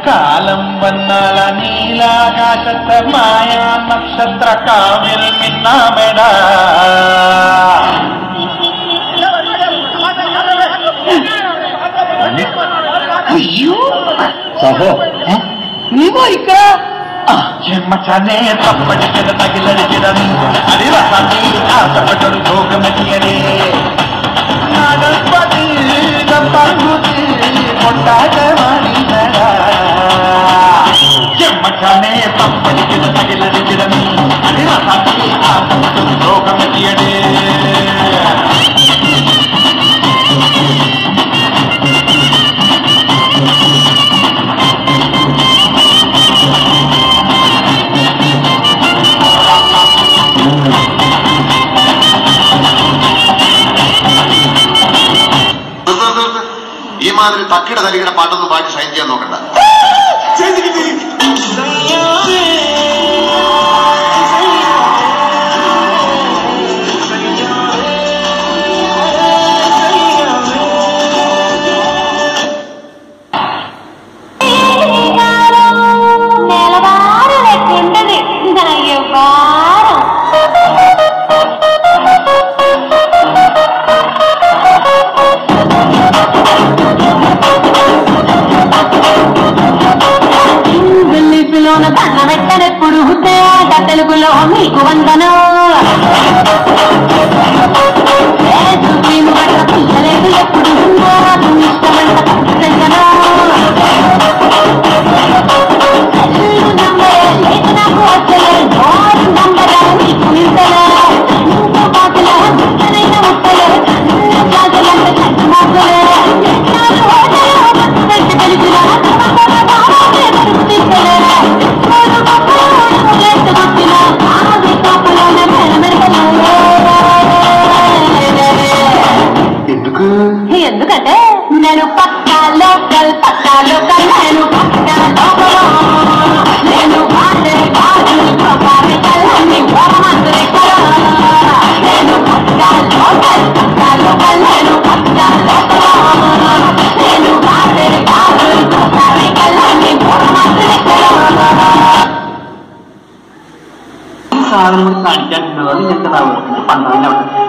കാലം വന്നാൽ നീലാകാശത്തെ മായാ നക്ഷത്ര കാവിൽ മിന്നാമെടാ. അയ്യോ സഹോ നീ പോയിക്ക ചെമ്മച്ചാനെ തപ്പടിച്ചത് തകിലടിച്ചിടം അടിവസാത്തി ആശപ്പെട്ടൊരു ഭോഗമെത്തിയടേ. നടപ്പതി പങ്കുതി കൊണ്ടാട്ടമാണിതടാ. ചെമ്മച്ചാനെ തപ്പടിച്ചത് തകിലടിച്ചിടം അടിവസാത്തി ആശപ്പെട്ടൊരു ഭോഗമെത്തിയടേ. ഈ മാതിരി തക്കിട തലിയുടെ പാട്ടൊന്നും പാടി സൈൻ ചെയ്യാൻ നോക്കണ്ട. దండమెట్టనెప్పుడు హుద్దేట తెలుగులో మీకు వందనం. సుప్రీం పట్ల పిల్లలేదు ఎప్పుడు ఇష్టమంట సంజనం. నాకు వచ్చలే నోరు నంబర నీకు నిందలే ఇంకో బాధల ముట్టనైన ముట్టలే జాజలంట చంటి మాటలే పెట్టి కలిసిన ఎందుకంటే నేను పక్కా లోకల్ నేను పక్కా లోకల్ నేను వాడే కాదు కళ్ళని ఓరమంటే నేను పక్కా లోకల్ నేను పక్కా లోకల్ నేను వాడే కాదు కళ్ళని ఓరమంటే സാധനങ്ങൾ കാണിക്കാൻ ചെന്നതാണ് പണ്ടാവിനവിടെ